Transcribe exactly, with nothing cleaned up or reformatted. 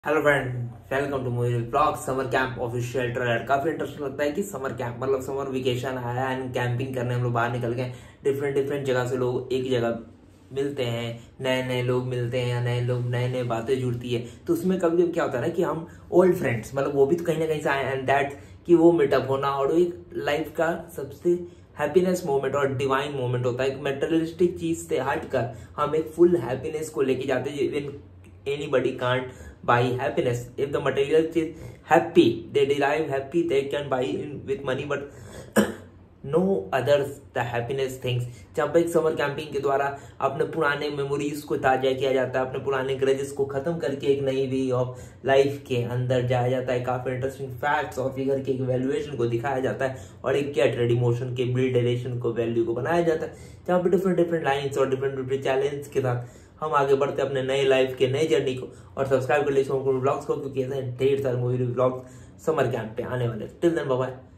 Hello friend, welcome to movie blog. Summer camp official trailer काफी interesting लगता है कि समर कैंप मतलब समर वेकेशन आया एंड कैंपिंग करने हम लोग बाहर निकल गए। डिफरेंट डिफरेंट जगह से लोग एक जगह मिलते हैं, नए नए लोग मिलते हैं, नए लोग नए नए बातें जुड़ती है। तो उसमें कभी कभी क्या होता है ना कि हम ओल्ड फ्रेंड्स मतलब वो भी तो कहीं ना कहीं से आए एंड दैट कि वो मीटअप होना और एक लाइफ का सबसे हैप्पीनेस मोमेंट और डिवाइन मोमेंट होता है। एक मेटेरियलिस्टिक चीज से हटकर हम एक फुल हैप्पीनेस को लेके जाते हैं। Even anybody can't buy happiness. If the material is happy, they derive happy, they can buy in with money, but no others the happiness things. जब एक समर कैंपिंग के द्वारा अपने पुराने मेमोरीज को ताजा किया जाता है, अपने पुराने ग्रजेस को खत्म करके एक नई वे ऑफ लाइफ के अंदर जाया जाता है। काफी इंटरेस्टिंग फैक्ट्स और फिगर के वैल्यूएशन को दिखाया जाता है और एक गेट रेडी मोशन के बिल्ड रिलेशन को वैल्यू को बनाया जाता है, जहाँ पे डिफरेंट डिफरेंट लाइन्स और डिफरेंट डिफरेंट चैलेंज के साथ हम आगे बढ़ते अपने नए लाइफ के नए जर्नी को। और सब्सक्राइब कर लीजिए ब्लॉग्स को, क्योंकि ऐसे ढेर सारे मूवी ब्लॉग्स समर कैंप पे आने वाले। Till then bye bye.